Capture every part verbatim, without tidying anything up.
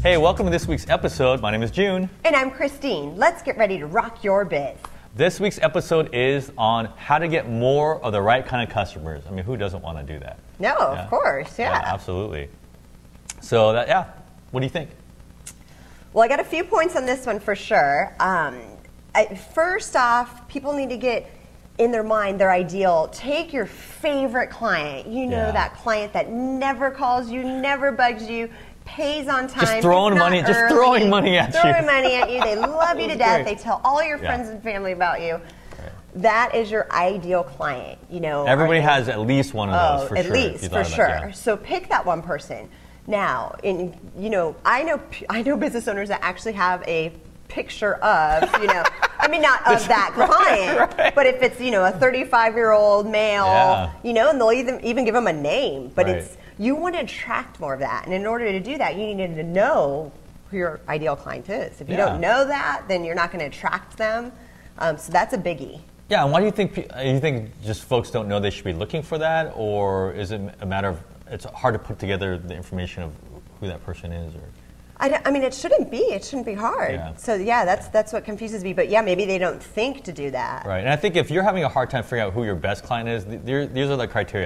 Hey, welcome to this week's episode. My name is Joon. And I'm Christine. Let's get ready to rock your biz. This week's episode is on how to get more of the right kind of customers. I mean, who doesn't want to do that? No, Yeah. of course, yeah. Yeah, absolutely. So, that, yeah, what do you think? Well, I got a few points on this one for sure. Um, I, first off, people need to get in their mind their ideal. Take your favorite client. You know, Yeah. that client that never calls you, never bugs you, pays on time. Just throwing it's not money, just early, throwing money at you. Throwing money at you. They love you to death. Great. They tell all your Yeah. friends and family about you. That is your ideal client. You know, Everybody are they- has at least one of those, Oh, for at sure. if least you for thought sure. about it, yeah. So pick that one person. Now, in you know, I know I know business owners that actually have a picture of, you know, I mean not of that client, right, right. but if it's, you know, a thirty-five-year-old male, Yeah. you know, and they'll even even give them a name, but Right. it's you want to attract more of that. And in order to do that, you need to know who your ideal client is. If you Yeah. don't know that, then you're not going to attract them. Um, so that's a biggie. Yeah, and why do you think pe- you think just folks don't know they should be looking for that, or is it a matter of it's hard to put together the information of who that person is? Or I, don't- I mean, it shouldn't be. It shouldn't be hard. Yeah. So yeah, that's that's what confuses me. But yeah, maybe they don't think to do that. Right, and I think if you're having a hard time figuring out who your best client is, th- there- these are the criteria.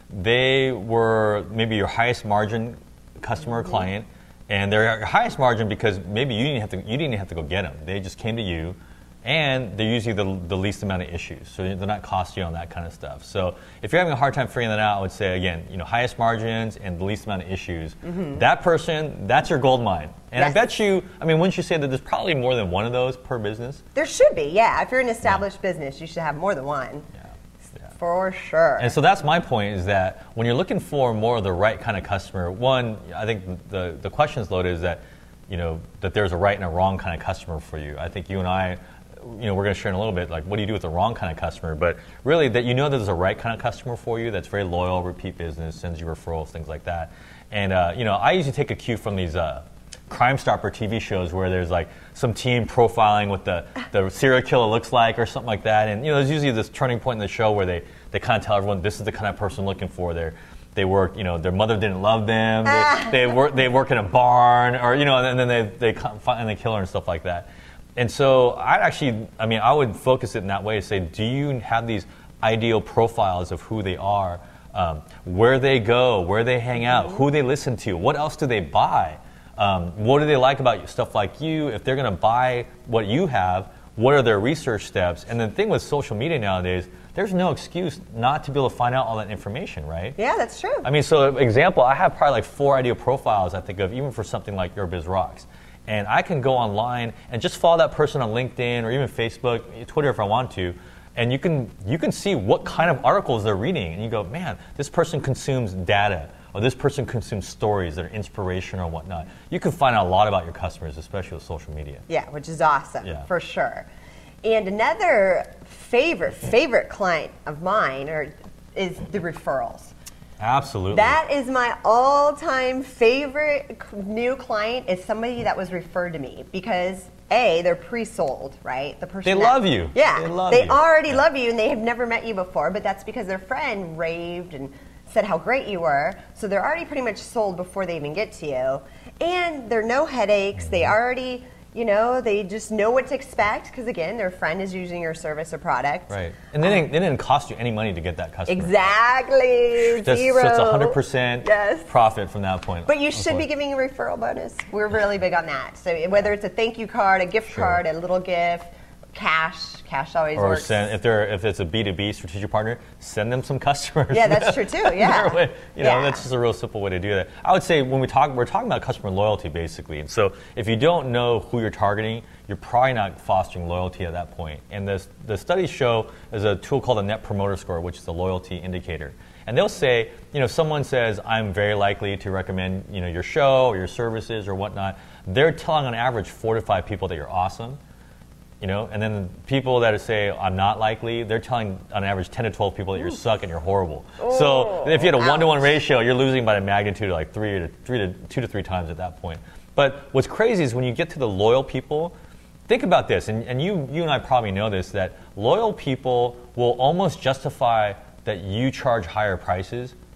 They were maybe your highest margin customer or Mm-hmm. client, and they're your highest margin because maybe you didn't have to you didn't have to go get them. They just came to you, and they're usually the, the least amount of issues, so they're not costing you on that kind of stuff. So if you're having a hard time figuring that out, I would say again, you know, highest margins and the least amount of issues. That person, that's your gold mine. And I Yes. bet you, I mean, wouldn't you say that there's probably more than one of those per business? There should be. Yeah, if you're an established business, you should have more than one. Yeah. Yeah. For sure. And so that's my point, is that when you're looking for more of the right kind of customer, one, I think the, the questions loaded is that, you know, that there's a right and a wrong kind of customer for you. I think you and I, you know, we're going to share in a little bit, like, what do you do with the wrong kind of customer? But really, that you know that there's a right kind of customer for you that's very loyal, repeat business, sends you referrals, things like that. And, uh, you know, I usually take a cue from these uh, Crime Stopper T V shows where there's like some team profiling what the, the serial killer looks like or something like that. And, you know, there's usually this turning point in the show where they, they kind of tell everyone this is the kind of person I'm looking for. They're, they work, you know, their mother didn't love them. They, they work, they work in a barn, or, you know, and then they, they come, find the killer and stuff like that. And so I actually, I mean, I would focus it in that way to say, do you have these ideal profiles of who they are, um, where they go, where they hang out, who they listen to, what else do they buy? Um, what do they like about stuff like you? If they're going to buy what you have, what are their research steps? And the thing with social media nowadays, there's no excuse not to be able to find out all that information, right? Yeah, that's true. I mean, so example, I have probably like four ideal profiles I think of, even for something like Your Biz Rocks. And I can go online and just follow that person on LinkedIn or even Facebook, Twitter if I want to, and you can you can see what kind of articles they're reading. And you go, man, this person consumes data, or this person consumes stories that are inspirational or whatnot. You can find out a lot about your customers, especially with social media. Yeah, which is awesome, Yeah. for sure. And another favorite, favorite client of mine are, is the referrals. Absolutely. That is my all-time favorite c- new client is somebody that was referred to me because A, they're pre-sold, right? The person They that- love you. Yeah, They love they you. already Yeah. love you and they have never met you before, but that's because their friend raved and said how great you were. So they're already pretty much sold before they even get to you. And there are no headaches. They already, you know, they just know what to expect because again, their friend is using your service or product. Right. And they didn't, they didn't cost you any money to get that customer. Exactly. That's, Zero. so it's one hundred percent Yes. profit from that point. But you should be Unfortunately. giving a referral bonus. We're really big on that. So whether it's a thank you card, a gift Sure. card, a little gift, cash, cash always Or works. send, if they're if it's a B two B strategic partner, send them some customers. Yeah, that's true too. Yeah, Their way- you know, Yeah. that's just a real simple way to do that. I would say when we talk, we're talking about customer loyalty basically. And so if you don't know who you're targeting, you're probably not fostering loyalty at that point. And the the studies show there's a tool called the Net Promoter Score, which is a loyalty indicator. And they'll say, you know, someone says, I'm very likely to recommend, you know, your show or your services or whatnot. They're telling on average four to five people that you're awesome. You know, and then people that say I'm not likely, they're telling on average ten to twelve people that you suck and you're horrible. Oh, so if you had a one to one ouch. ratio, you're losing by the magnitude of like three to three to two to three times at that point. But what's crazy is when you get to the loyal people, think about this, and, and you you and I probably know this, that loyal people will almost justify that you charge higher prices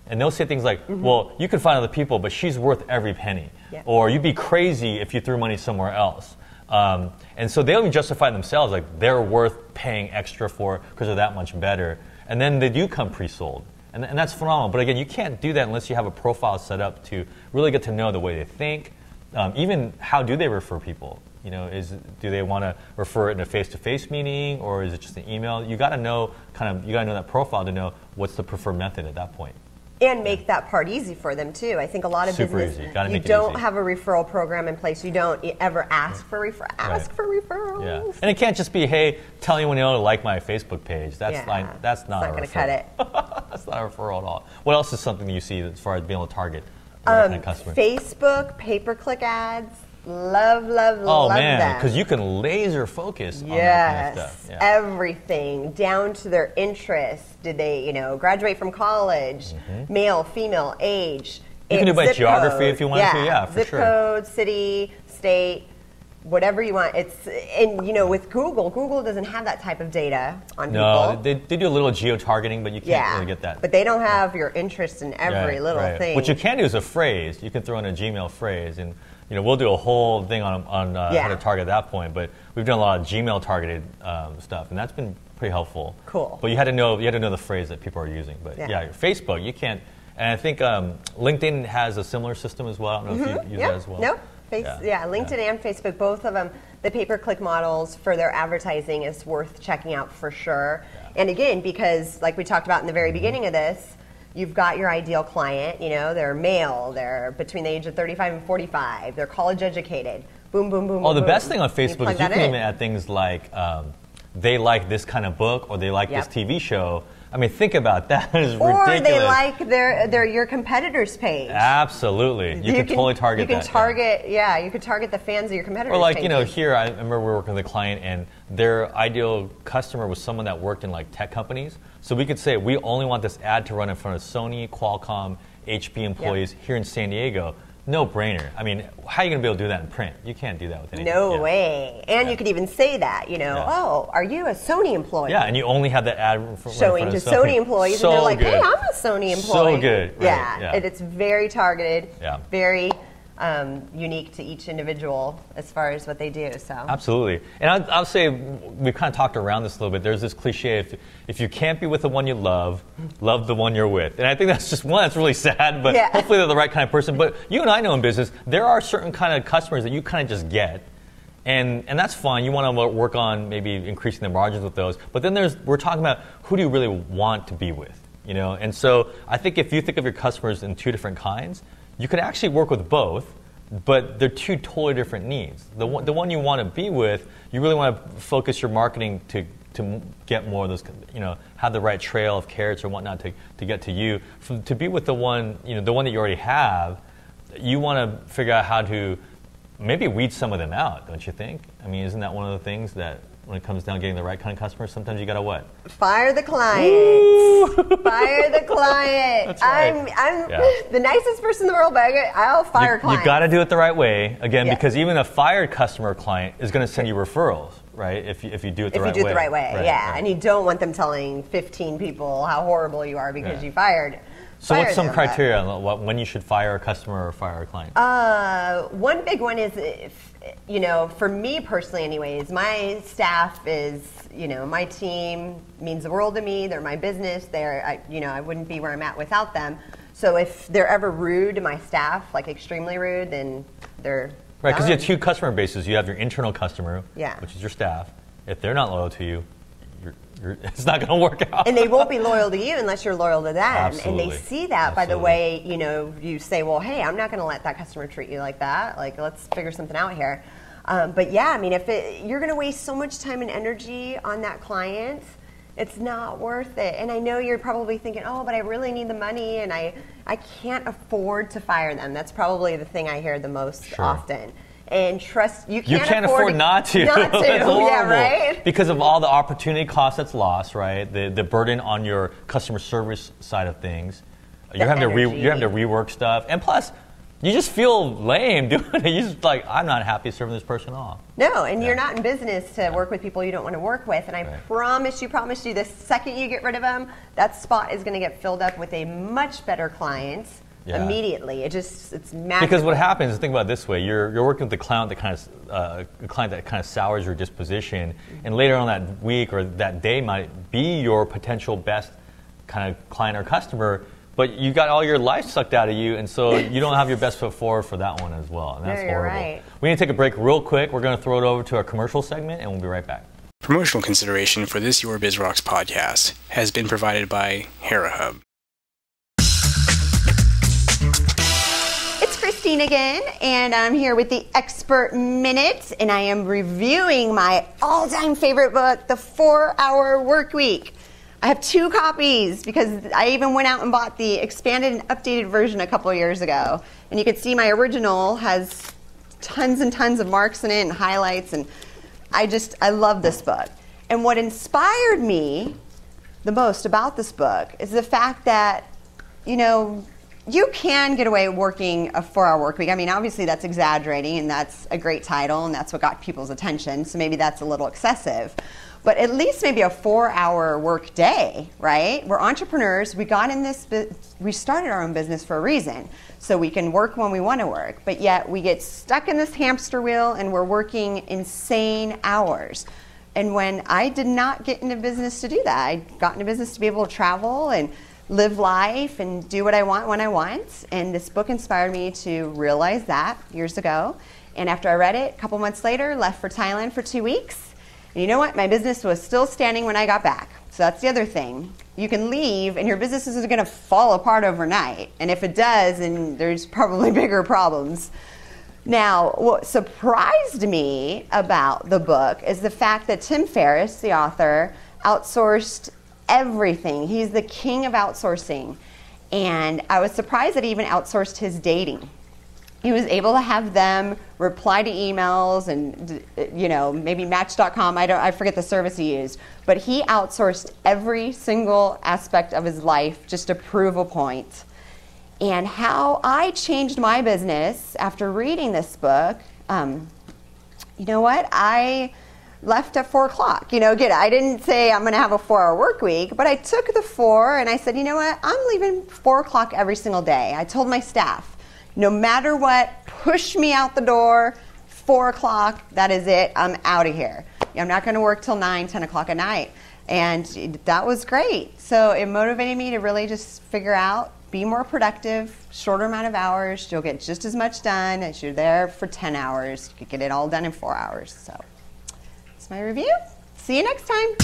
And they'll say things like, mm-hmm. well, you can find other people, but she's worth every penny. Yeah. Or you'd be crazy if you threw money somewhere else. Um, and so they'll even justify themselves, like they're worth paying extra for because they're that much better. And then they do come pre-sold. And, and that's phenomenal. But again, you can't do that unless you have a profile set up to really get to know the way they think. Um, even how do they refer people? You know, is do they want to refer it in a face-to-face meeting, or is it just an email? You got to know kind of you got to know that profile to know what's the preferred method at that point. And make that part easy for them too. I think a lot of Super business, easy. Gotta you make it don't easy. have a referral program in place. You don't ever ask for refer ask Right. for referrals. Yeah, and it can't just be, hey, tell anyone you know to like my Facebook page. That's Yeah. like that's not, It's not a going to referral. cut it. That's not a referral at all. What else is something that you see as far as being able to target the right Um, kind of customer? Facebook pay-per-click ads. Love, love, oh love man, them. because you can laser focus on that Yes, kind of stuff. Yeah. everything down to their interests. Did they, you know, graduate from college? Mm-hmm. Male, female, age. You can do it by zip geography code. if you wanted yeah. to, yeah, for zip sure. code, city, state, whatever you want. It's and you know with Google, Google doesn't have that type of data on No, people. they, they do a little geo-targeting, but you can't yeah, really get that. but they don't have your interest in every Right, little right. thing. What you can do is a phrase. You can throw in a Gmail phrase, and you know we'll do a whole thing on on uh, Yeah. how to target at that point. But we've done a lot of Gmail targeted um, stuff, and that's been pretty helpful. Cool. But you had to know you had to know the phrase that people are using. But Yeah. yeah, Facebook you can't. And I think um, LinkedIn has a similar system as well. I don't know if you use Yep. that as well. Nope. Face, Yeah. yeah. LinkedIn Yeah. and Facebook, both of them, the pay-per-click models for their advertising is worth checking out for sure. Yeah. And again, because like we talked about in the very beginning of this, you've got your ideal client, you know, they're male, they're between the age of thirty-five and forty-five, they're college educated, boom, boom, boom, Oh, the boom. best thing on You Facebook plug is you that can in. even add things like um, they like this kind of book or they like Yep. this T V show. I mean, think about that. It's Or ridiculous. they like their, their your competitor's page. Absolutely. You, can, totally target You can that. yeah. target, yeah. you could target the fans of your competitor's Or like, page. you know, here I remember we were working with a client and their ideal customer was someone that worked in like tech companies. So we could say we only want this ad to run in front of Sony, Qualcomm, H P employees here in San Diego. No brainer. I mean, how are you going to be able to do that in print? You can't do that with anything. No Yeah. way. And Yeah. you could even say that, you know, Yeah. oh, are you a Sony employee? Yeah, and you only have that ad in front Showing to of Sony employees, so and they're like, good. hey, I'm a Sony employee. So good. Right. Yeah, Yeah. And it's very targeted, Yeah. very um, unique to each individual as far as what they do. So Absolutely. And I'll, I'll say, we've kind of talked around this a little bit. There's this cliche, if, if you can't be with the one you love, love the one you're with. And I think that's just one that's really sad, but Yeah. hopefully they're the right kind of person. But you and I know in business, there are certain kind of customers that you kind of just get. And, and that's fine. You want to work on maybe increasing the margins with those. But then there's, we're talking about who do you really want to be with? You know? And so I think if you think of your customers in two different kinds, you can actually work with both, but they're two totally different needs. The one, the one you want to be with, you really want to focus your marketing to to get more of those, you know, have the right trail of carrots or whatnot to, to get to you. For, to be with the one, you know, the one that you already have, you want to figure out how to maybe weed some of them out, don't you think? I mean, isn't that one of the things that when it comes down to getting the right kind of customer, sometimes you got to what? fire the client. Fire the client. That's right. I'm I'm Yeah. the nicest person in the world, but I- I'll fire You, clients. you got to do it the right way, again, Yeah. because even a fired customer or client is going to send you referrals, right? If you, if you do it the if right you do way. it the right way, Right, yeah. right. And you don't want them telling fifteen people how horrible you are because Yeah. you fired. So fire what's some them, but- criteria on what, when you should fire a customer or fire a client? Uh, one big one is, if, you know, for me personally anyways, my staff is, you know, my team means the world to me. They're my business. They're, I, you know, I wouldn't be where I'm at without them. So if they're ever rude to my staff, like extremely rude, then they're Right, because you done. have two customer bases. You have your internal customer, Yeah. which is your staff. If they're not loyal to you, you're, you're, it's not going to work out. And they won't be loyal to you unless you're loyal to them. Absolutely. And they see that by the Absolutely. way, you know, you say, well, hey, I'm not going to let that customer treat you like that. Like, let's figure something out here. Um, but yeah, I mean, if it, you're going to waste so much time and energy on that client, it's not worth it. And I know you're probably thinking, oh, but I really need the money and I, I can't afford to fire them. That's probably the thing I hear the most Sure. often. And trust, you You can't, can't afford, not to. Not to, It's yeah, horrible. right? Because of all the opportunity cost that's lost, right? The the burden on your customer service side of things. You're having to re, energy. you're having to rework stuff, and plus, You just feel lame doing it. You just like, I'm not happy serving this person off. No, and yeah. you're not in business to work with people you don't want to work with. And I right. promise you, promise you, the second you get rid of them, that spot is going to get filled up with a much better client yeah. immediately. It just, it's magical. Because what happens is, think about it this way: you're you're working with the client that kind of uh, a client that kind of sours your disposition, mm-hmm. and later on that week or that day might be your potential best kind of client or customer. But you got all your life sucked out of you, and so you don't have your best foot forward for that one as well. And that's no, you're horrible. Right. We need to take a break real quick. We're going to throw it over to our commercial segment, and we'll be right back. Promotional consideration for this Your Biz Rocks podcast has been provided by HeraHub. It's Christine again, and I'm here with the Expert Minute, and I am reviewing my all-time favorite book, The four hour Workweek. I have two copies because I even went out and bought the expanded and updated version a couple of years ago. And you can see my original has tons and tons of marks in it and highlights, and I just, I love this book. And what inspired me the most about this book is the fact that, you know, you can get away working a four hour work week. I mean, obviously that's exaggerating, and that's a great title, and that's what got people's attention, so maybe that's a little excessive. But at least maybe a four hour work day, right? We're entrepreneurs. We got in this, we started our own business for a reason. So we can work when we want to work, but yet we get stuck in this hamster wheel and we're working insane hours. And when I did not get into business to do that, I got into business to be able to travel and live life and do what I want when I want. And this book inspired me to realize that years ago. And after I read it, a couple months later, left for Thailand for two weeks. And you know what? My business was still standing when I got back. So that's the other thing. You can leave and your business isn't going to fall apart overnight. And if it does, then there's probably bigger problems. Now, what surprised me about the book is the fact that Tim Ferriss, the author, outsourced everything. He's the king of outsourcing. And I was surprised that he even outsourced his dating. He was able to have them reply to emails and, you know, maybe Match dot com. I don't, I forget the service he used, but he outsourced every single aspect of his life just to prove a point. And how I changed my business after reading this book, um, you know what? I left at four o'clock. You know, get I didn't say I'm going to have a four-hour work week, but I took the four and I said, you know what? I'm leaving four o'clock every single day. I told my staff, no matter what, push me out the door, four o'clock, that is it, I'm out of here. I'm not going to work till nine, ten o'clock at night. And that was great. So it motivated me to really just figure out, be more productive, shorter amount of hours, you'll get just as much done as you're there for ten hours. You could get it all done in four hours. So that's my review. See you next time.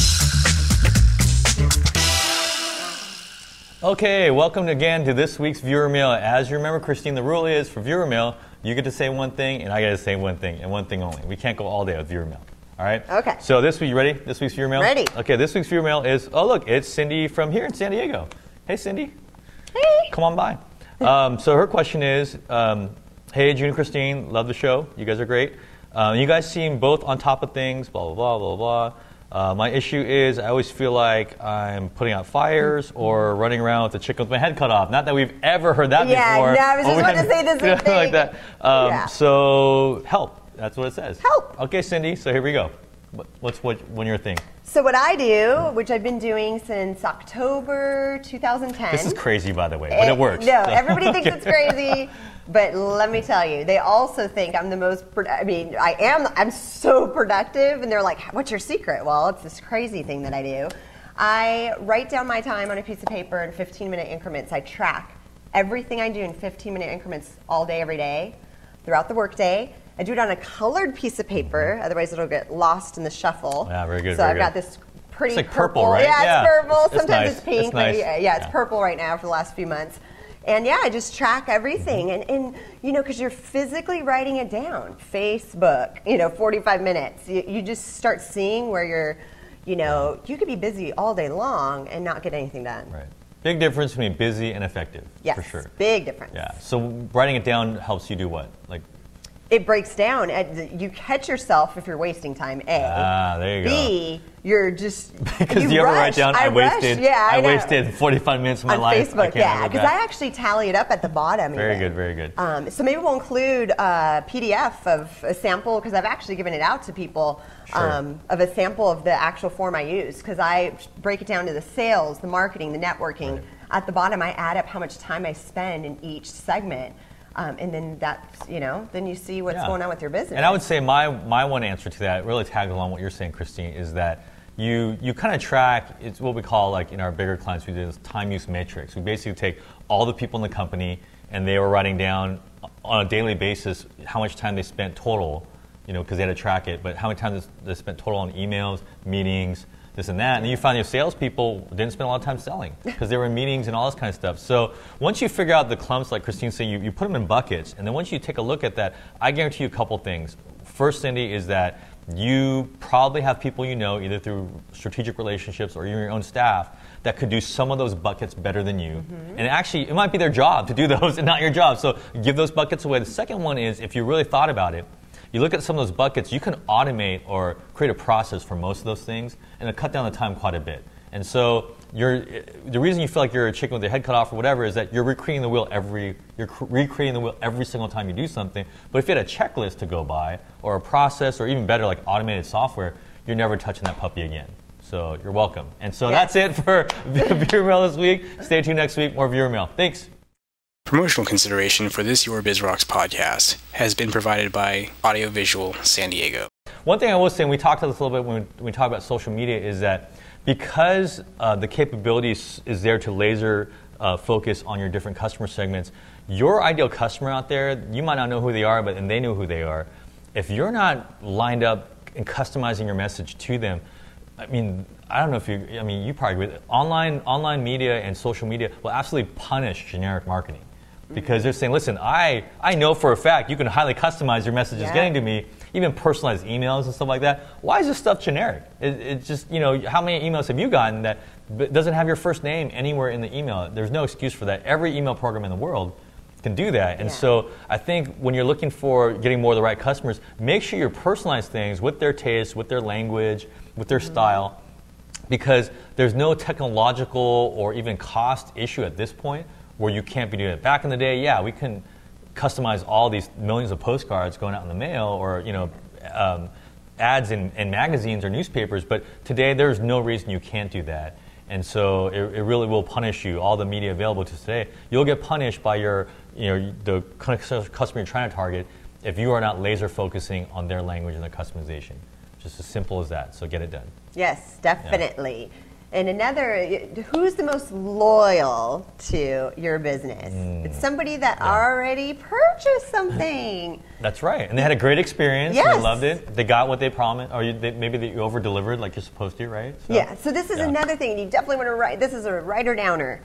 Okay, welcome again to this week's Viewer Mail. As you remember, Christine, the rule is for Viewer Mail, you get to say one thing, and I get to say one thing, and one thing only. We can't go all day with Viewer Mail. All right? Okay. So this week, you ready? This week's Viewer Mail? Ready. Okay, this week's Viewer Mail is, oh, look, it's Cindy from here in San Diego. Hey, Cindy. Hey. Come on by. Um, so her question is, um, hey, June and Christine, love the show. You guys are great. Um, you guys seem both on top of things, blah, blah, blah, blah, blah. Uh, my issue is I always feel like I'm putting out fires or running around with a chicken with my head cut off. Not that we've ever heard that yeah, before. Yeah, no, I was just about to say the same thing. Like that. Um, yeah. So help. That's what it says. Help. Okay, Cindy. So here we go. What's what one your thing? So what I do, which I've been doing since October two thousand ten. This is crazy, by the way, but it, it works. No, so. Everybody thinks it's crazy, but let me tell you, they also think I'm the most. Pro- I mean, I am. I'm so productive, and they're like, "What's your secret?" Well, it's this crazy thing that I do. I write down my time on a piece of paper in fifteen minute increments. I track everything I do in fifteen minute increments all day, every day, throughout the workday. I do it on a colored piece of paper, otherwise it'll get lost in the shuffle. Yeah, very good. So very I've good. got this pretty it's like purple. purple, right? Yeah, yeah. it's purple. It's, it's Sometimes nice. it's pink. It's nice. But yeah, yeah, it's yeah. purple right now for the last few months. And yeah, I just track everything. Mm-hmm. And, and you know, because you're physically writing it down. Facebook, you know, forty-five minutes. You, you just start seeing where you're, you know, you could be busy all day long and not get anything done. Right. Big difference between busy and effective. Yes, for sure. Big difference. Yeah. So writing it down helps you do what? Like. it breaks down. You catch yourself if you're wasting time, A. Ah, there you B, go. B, you're just because you, you ever rush. write down, I, I wasted, rush. Yeah, I, I know. wasted forty-five minutes of my on life. Facebook, yeah, because I actually tally it up at the bottom. Very even. good, very good. Um, so maybe we'll include a P D F of a sample, because I've actually given it out to people, sure. um, of a sample of the actual form I use, because I break it down to the sales, the marketing, the networking. Right. At the bottom, I add up how much time I spend in each segment. Um, and then that's, you know, then you see what's yeah. going on with your business. And I would say my, my one answer to that, really tags along what you're saying, Christine, is that you you kind of track, it's what we call, like in our bigger clients, we do this time use matrix. We basically take all the people in the company and they were writing down on a daily basis how much time they spent total, you know, because they had to track it, but how many times they spent total on emails, meetings, this and that. And then you find your salespeople didn't spend a lot of time selling because they were in meetings and all this kind of stuff. So once you figure out the clumps, like Christine said, you, you put them in buckets. And then once you take a look at that, I guarantee you a couple things. First, Cindy, is that you probably have people you know, either through strategic relationships or even your own staff, that could do some of those buckets better than you. Mm-hmm. And actually, it might be their job to do those and not your job. So give those buckets away. The second one is, if you really thought about it, you look at some of those buckets, you can automate or create a process for most of those things, and it'll cut down the time quite a bit. And so you're, the reason you feel like you're a chicken with your head cut off or whatever is that you're recreating the wheel every, you're cr- recreating the wheel every single time you do something. But if you had a checklist to go by, or a process, or even better, like automated software, you're never touching that puppy again. So you're welcome. And so yes. that's it for Viewer Mail this week. Stay tuned next week, more Viewer Mail. Thanks. Promotional consideration for this Your Biz Rocks podcast has been provided by Audiovisual San Diego. One thing I will say, and we talked about this a little bit when we, when we talk about social media, is that because uh, the capability is, is there to laser uh, focus on your different customer segments, your ideal customer out there, you might not know who they are, but and they know who they are. If you're not lined up and customizing your message to them, I mean, I don't know if you, I mean, you probably agree. Online, online media and social media will absolutely punish generic marketing. Because they're saying, listen, I, I know for a fact you can highly customize your messages yeah. getting to me, even personalized emails and stuff like that. Why is this stuff generic? It, it's just, you know, how many emails have you gotten that doesn't have your first name anywhere in the email? There's no excuse for that. Every email program in the world can do that. And yeah. so I think when you're looking for getting more of the right customers, make sure you personalize things with their taste, with their language, with their mm-hmm. style, because there's no technological or even cost issue at this point where you can't be doing it. Back in the day, yeah, we can customize all these millions of postcards going out in the mail, or you know, um, ads in, in magazines or newspapers. But today, there's no reason you can't do that, and so it, it really will punish you. All the media available to today, you'll get punished by your, you know, the customer you're trying to target if you are not laser focusing on their language and their customization. Just as simple as that. So get it done. Yes, definitely. Yeah. And another, who's the most loyal to your business? Mm. It's somebody that yeah. already purchased something. That's right. And they had a great experience. Yes. And they loved it. They got what they promised. Or you, they, maybe they over-delivered like you're supposed to, right? So, yeah. So this is yeah. another thing. You definitely want to write. This is a writer-downer.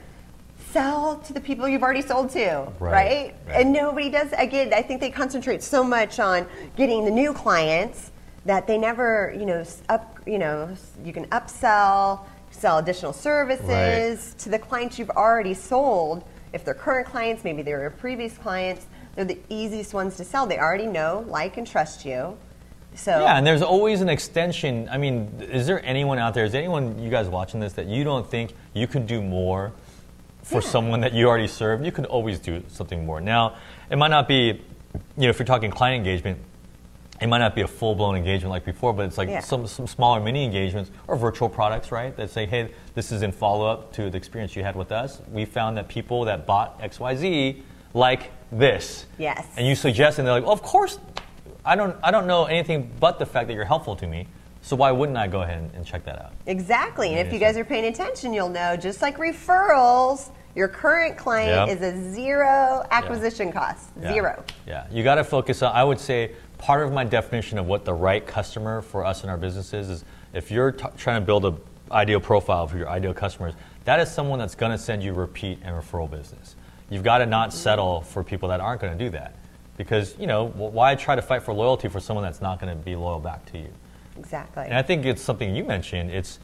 Sell to the people you've already sold to, right. right? right? And nobody does. Again, I think they concentrate so much on getting the new clients that they never, you know, up, you know, you can upsell, sell additional services right. to the clients you've already sold. If they're current clients, maybe they were previous clients, they're the easiest ones to sell. They already know, like, and trust you. So yeah, and there's always an extension. I mean, is there anyone out there, is anyone, you guys watching this, that you don't think you could do more for yeah. someone that you already serve? You could always do something more. Now, it might not be, you know, if you're talking client engagement, it might not be a full-blown engagement like before, but it's like yeah. some, some smaller mini engagements or virtual products, right? That say, hey, this is in follow-up to the experience you had with us. We found that people that bought X Y Z like this. Yes. And you suggest, and they're like, well, of course, I don't, I don't know anything but the fact that you're helpful to me. So why wouldn't I go ahead and, and check that out? Exactly. And if you guys are paying attention, you'll know, just like referrals, your current client yep. is a zero acquisition yeah. cost. Yeah. Zero. Yeah. You got to focus on, I would say, part of my definition of what the right customer for us in our business is, is if you're t- trying to build an ideal profile for your ideal customers, that is someone that's going to send you repeat and referral business. You've got to not settle for people that aren't going to do that. Because, you know, why try to fight for loyalty for someone that's not going to be loyal back to you? Exactly. And I think it's something you mentioned. It's,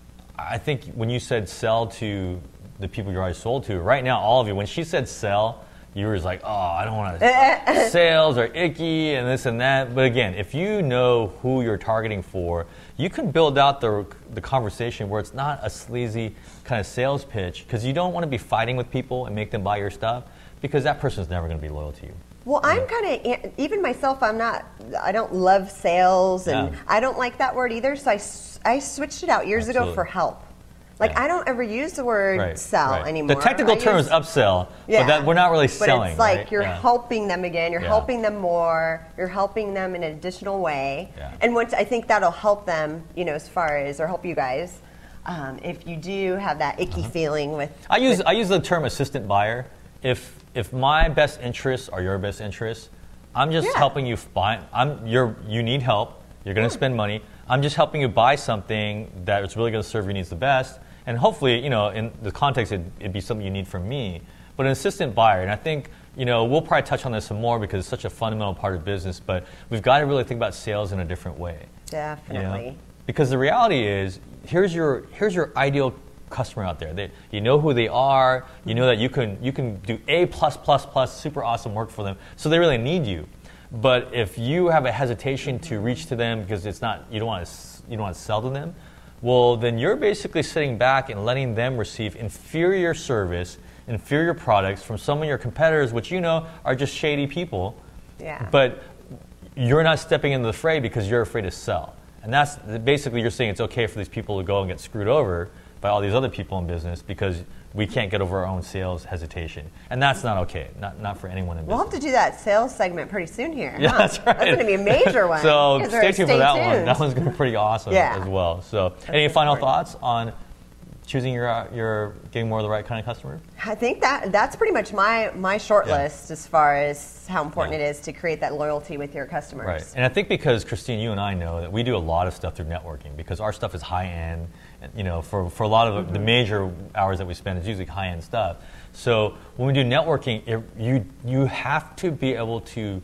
I think when you said sell to the people you already sold to, right now, all of you, when she said sell, you were just like, oh, I don't want to, sales are icky and this and that. But again, if you know who you're targeting for, you can build out the, the conversation where it's not a sleazy kind of sales pitch, because you don't want to be fighting with people and make them buy your stuff, because that person's never going to be loyal to you. Well, I'm kind of, even myself, I'm not, I don't love sales, and Yeah. I don't like that word either, so I, I switched it out years Absolutely. ago for help. Like, Yeah. I don't ever use the word Right, sell right. anymore. The technical I term use- is upsell, Yeah. but that we're not really But selling. it's like right? you're Yeah. helping them again, you're Yeah. helping them more, you're helping them in an additional way. Yeah. And once I think that'll help them, you know, as far as, or help you guys, um, if you do have that icky Uh-huh. feeling with. I use with, I use the term assistant buyer. If if my best interests are your best interests, I'm just Yeah. helping you find. I'm you're you need help. You're going to spend money. I'm just helping you buy something that is really going to serve your needs the best. And hopefully, you know, in the context, it'd, it'd be something you need from me. But an assistant buyer, and I think, you know, we'll probably touch on this some more because it's such a fundamental part of business. But we've got to really think about sales in a different way. you know? Definitely. Because the reality is, here's your here's your ideal customer out there. They, you know who they are. You know that you can you can do A plus plus plus super awesome work for them. So they really need you. But if you have a hesitation to reach to them because it's not you don't want to you don't want to sell to them, well then you're basically sitting back and letting them receive inferior service, inferior products from some of your competitors, which you know are just shady people. Yeah. But you're not stepping into the fray because you're afraid to sell. And that's basically you're saying it's okay for these people to go and get screwed over by all these other people in business because we can't get over our own sales hesitation. And that's not okay, not not for anyone in We'll business. have to do that sales segment pretty soon here. Yeah, huh? that's right. That's going to be a major one. So You guys stay are- tuned for that stay one. tuned. That one's going to be pretty awesome Yeah. as well. So any That's final important. thoughts on choosing your, uh, your getting more of the right kind of customer? I think that that's pretty much my, my short Yeah. list as far as how important Yeah. it is to create that loyalty with your customers. Right. And I think because, Christine, you and I know that we do a lot of stuff through networking because our stuff is high-end. And, you know, for, for a lot of Mm-hmm. the major hours that we spend, it's usually high-end stuff. So when we do networking, it, you, you have to be able to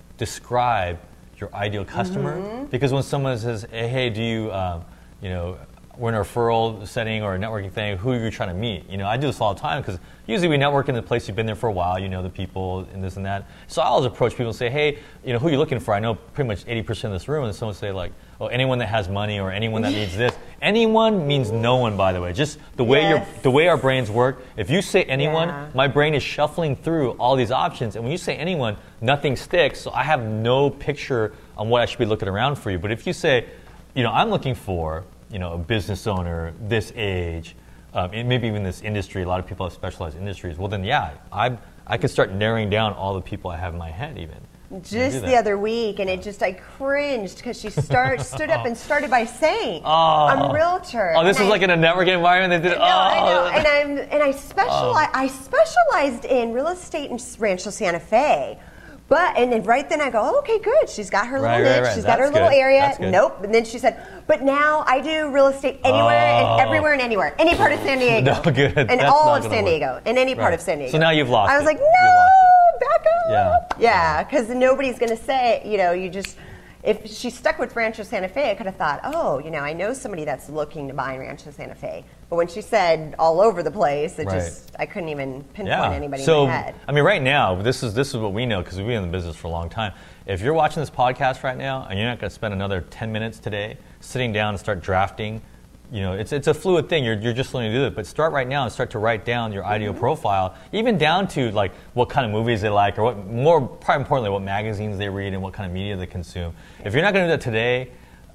describe your ideal customer. Mm-hmm. Because when someone says, hey, hey do you, um, you know, we're in a referral setting or a networking thing, who are you trying to meet? You know, I do this all the time because usually we network in the place you've been there for a while, you know the people and this and that. So I always approach people and say, hey, you know, who are you looking for? I know pretty much eighty percent of this room, and someone say like, oh, anyone that has money or anyone that needs this. Anyone means no one, by the way. Just the way Yes. your the way our brains work. If you say anyone, Yeah. my brain is shuffling through all these options, and when you say anyone, nothing sticks. So I have no picture on what I should be looking around for you. But if you say, you know, I'm looking for, you know, a business owner, this age, um, and maybe even this industry. A lot of people have specialized industries. Well, then, yeah, I I could start narrowing down all the people I have in my head, even. Just do the that. other week, and it just, I cringed because she start, stood up and started by saying, Oh. I'm a realtor. Oh, this And is I- like in a networking environment. They did. No, I know, oh. and I'm and I specialize. I specialized in real estate in Rancho Santa Fe, but and then right then I go, oh, okay, good. She's got her Right, little right, niche. right. She's got her That's little good. area. That's good. Nope. And then she said, but now I do real estate anywhere Oh. and everywhere and anywhere, any part of San Diego. No good. And That's all not of gonna San work. Diego, and any part Right. of San Diego. So now you've lost I was it. like, You've lost no, back up. Yeah. Yeah, because nobody's going to say, you know, you just. If she stuck with Rancho Santa Fe, I could have thought, oh, you know, I know somebody that's looking to buy in Rancho Santa Fe. But when she said all over the place, it Right. just, I couldn't even pinpoint Yeah. anybody so, in my head. I mean, right now, this is this is what we know because we've been in the business for a long time. If you're watching this podcast right now and you're not going to spend another ten minutes today sitting down and start drafting, you know, it's it's a fluid thing. You're you're just learning to do it. But start right now and start to write down your ideal Mm-hmm. profile, even down to like what kind of movies they like or what more probably importantly what magazines they read and what kind of media they consume. If you're not going to do that today,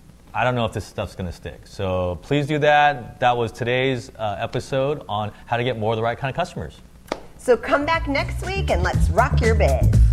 I don't know if this stuff's going to stick. So please do that. That was today's uh, episode on how to get more of the right kind of customers. So come back next week and let's rock your biz.